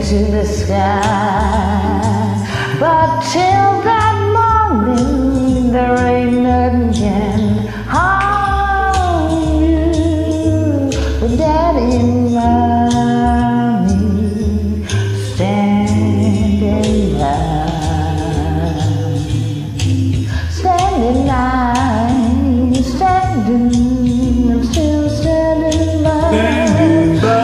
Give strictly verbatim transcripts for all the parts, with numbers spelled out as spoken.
to the sky. But till that morning, there ain't nothing can harm you. With Daddy and Mommy standing line, standing line, standing, I'm still standing by. Standing by.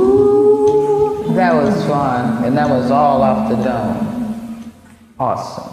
That was fun, and that was all off the dome. Awesome.